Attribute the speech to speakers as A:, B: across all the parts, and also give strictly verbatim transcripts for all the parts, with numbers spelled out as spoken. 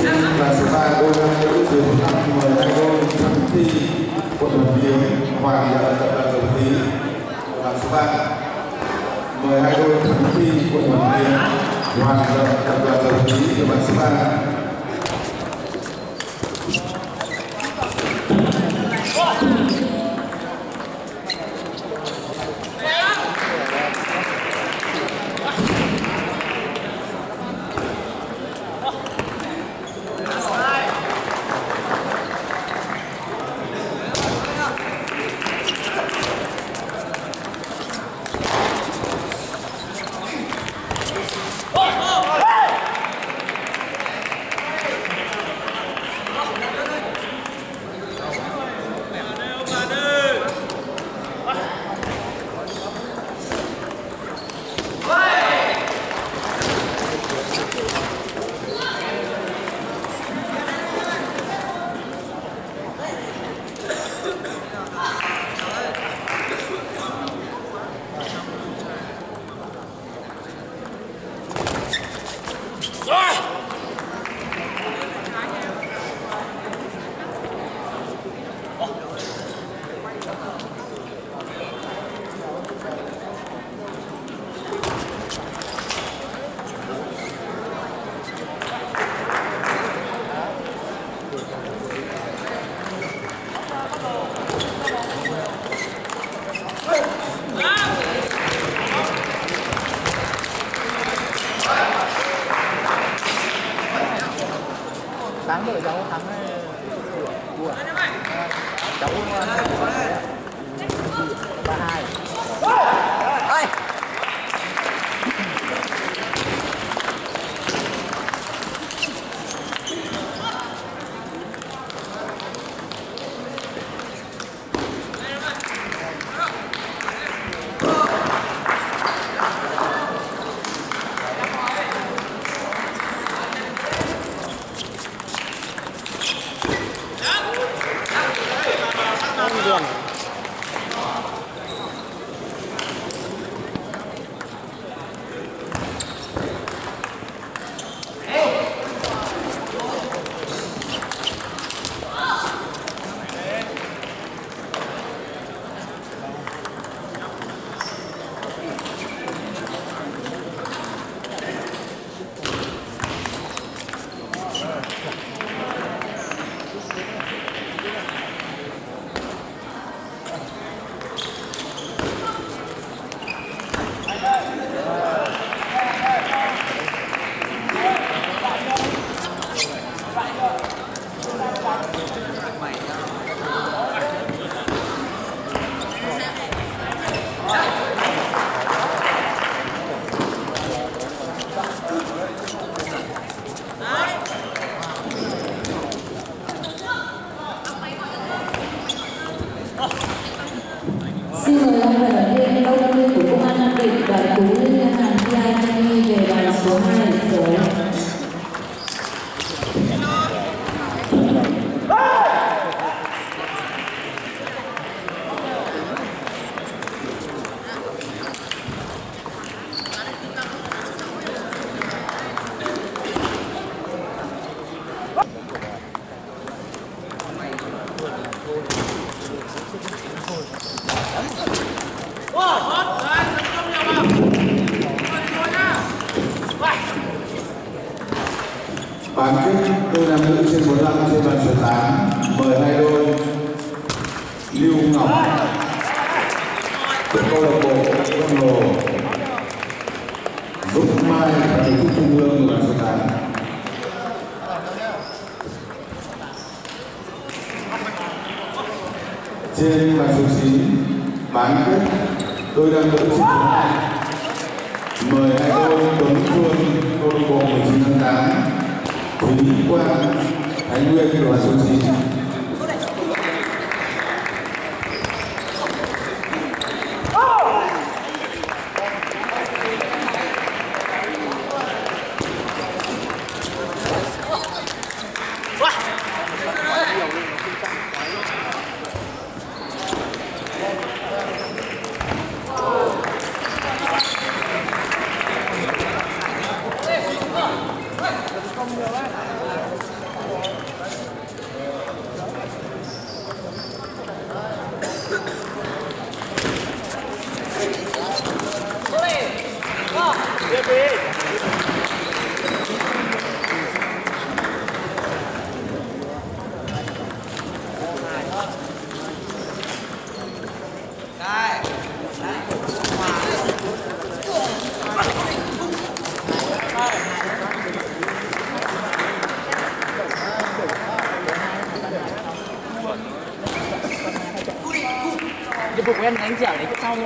A: Trên là số ba đôi nam nữ từ năm mười hai đôi Thắng Thi quận Hoàn Kiếm, Hoàng Nhật tập đoàn Dầu Khí là số ba. mười hai đôi Thắng Thi quận Hoàn Kiếm, Hoàng Nhật tập đoàn Dầu Khí là số ba.
B: Sáng đợi cháu thắng đua cháu ba hai. Ơi đường.
C: Xin mời ông vận động viên Đông Đông Linh của Công an Nam Định và Tú Linh Ngân hàng pê i Money về bàn số hai điểm số.
A: Bán kết đôi nam nữ trên bốn mươi lăm trên bàn số tám, mười hai đôi Lưu Ngọc của câu lạc bộ Đông Hồ, Dũng Mai và Thầy Thuốc Trung ương bàn số tám. Trên bàn số chín, bán kết đôi nam nữ trên bốn mươi lăm, mười hai đôi Tuấn Phương câu lạc bộ mười chín tháng tám, Thúy Quang, Thái Nguyên của bàn số chín.
B: Không nhiều đấy. nhiệm vụ của em đánh dẻo đấy trước sau thôi.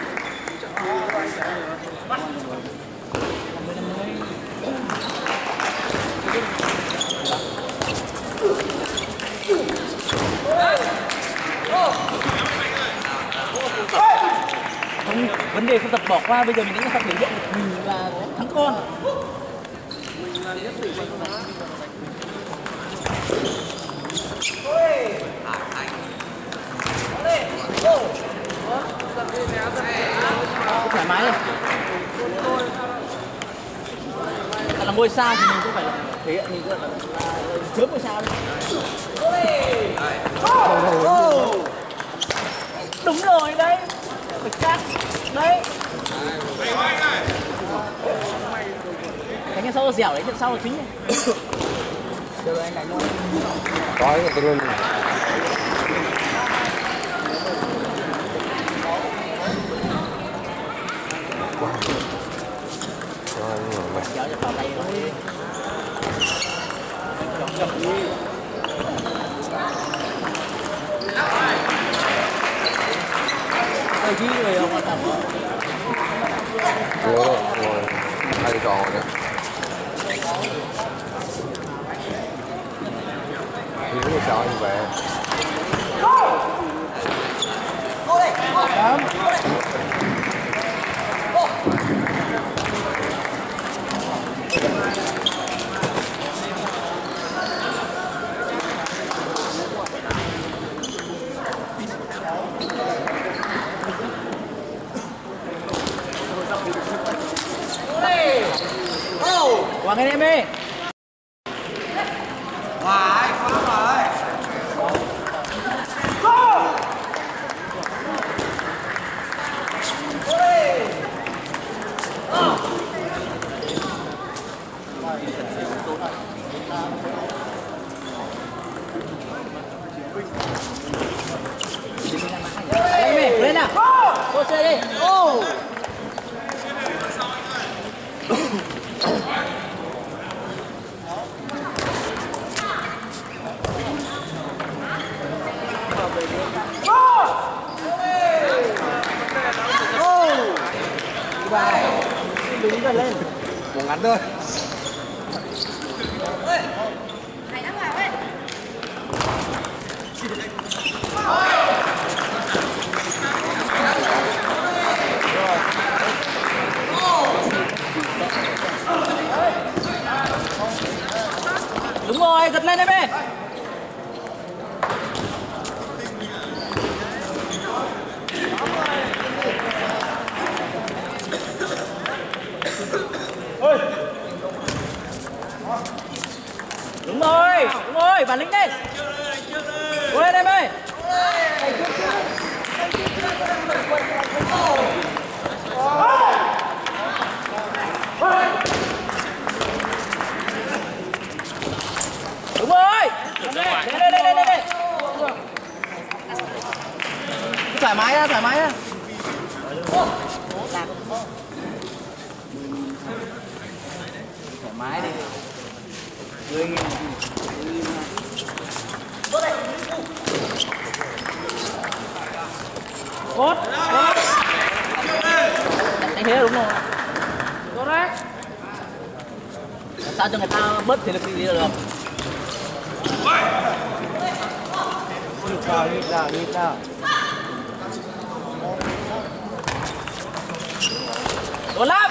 B: Không, vấn đề không tập bỏ qua, bây giờ mình đánh tập biểu hiện mình là thắng con. Thoải mái này. Là ngôi sao thì mình cũng phải thể hiện mình rất là chớp ngôi sao đi. Đúng rồi đấy. Phải chắc. Đấy. Đánh sau dẻo đấy, trận sau là chính này. Được rồi anh đánh luôn.
D: Có cái tên luôn.
B: Kéo cho vào tay rồi. Ôi chứ người không quan tâm.
D: Ngồi rồi, ngồi. Hai cái trò nữa. Thì cái trò như vậy.
B: Quảng anh em đi.
E: Ngoài, quá rồi.
B: Lên lên nào. Cô chơi đi. Ô. Đứng gần lên.
D: Một ngắn thôi.
B: Đúng rồi, giật lên em ơi. Đúng rồi, đúng rồi, bản lĩnh đi. Cố lên em ơi. Đúng rồi. Đây đây đây đây đây. Thoải mái ra, thoải mái ra. Thoải mái đi. Người cốt cốt anh thế đúng rồi. Cốt đấy. Sao cho người ta bớt thể lực đi được.
E: Đi vào, đi vào, đi vào.
B: Tốt lắm.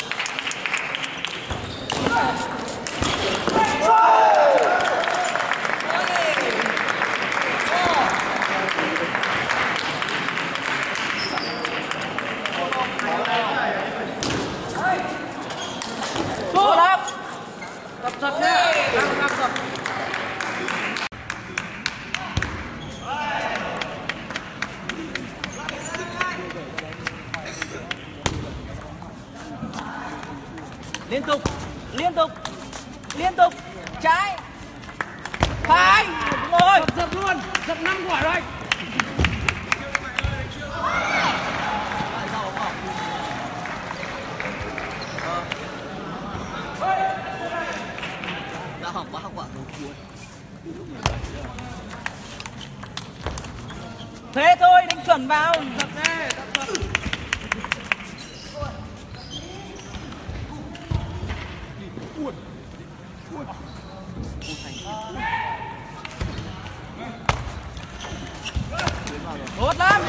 B: Tốt lắm.
E: Tập tập nhé. Tập tập tập.
B: Liên tục, liên tục, liên tục, trái, phải, đúng rồi.
E: Dập dập luôn, dập năm quả rồi.
B: Đã học quá học quả đầu cuối. Thế thôi, đánh chuẩn vào thật ra tốt lắm.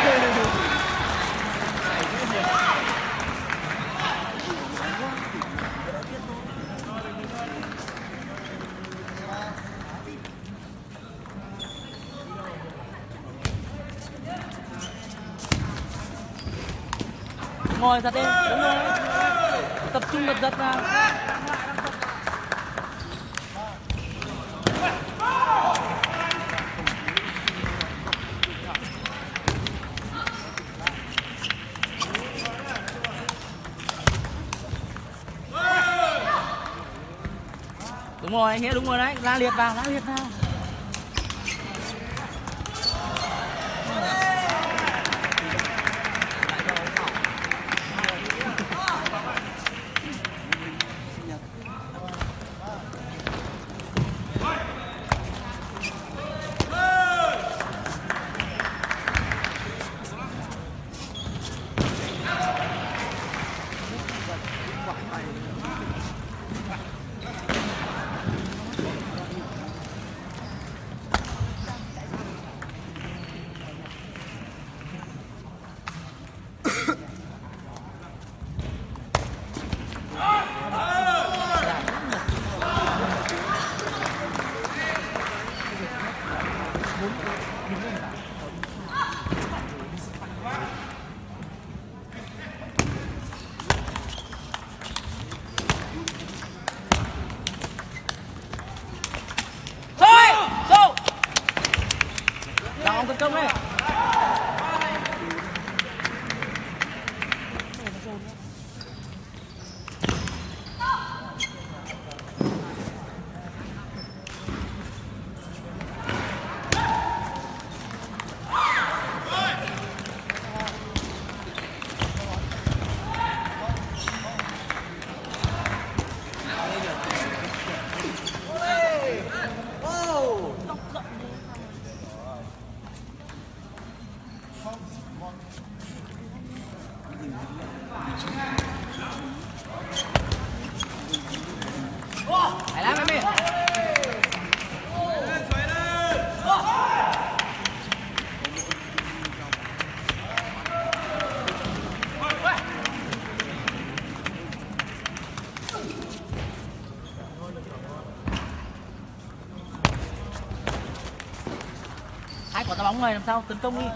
B: Ngồi thật đi, đúng rồi. Tập trung giật giật nào. Đúng rồi, anh Nghĩa đúng rồi đấy, la liệt vào, la liệt vào. Tấn công đi. Phải lắm em đi. Hai quả đá bóng này làm sao tấn công đi.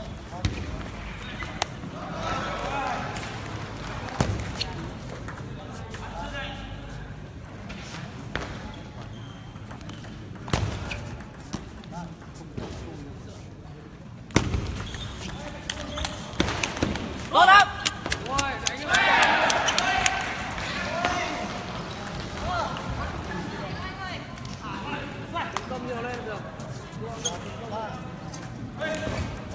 B: Tốt lắm.
E: Công nhiều lên được.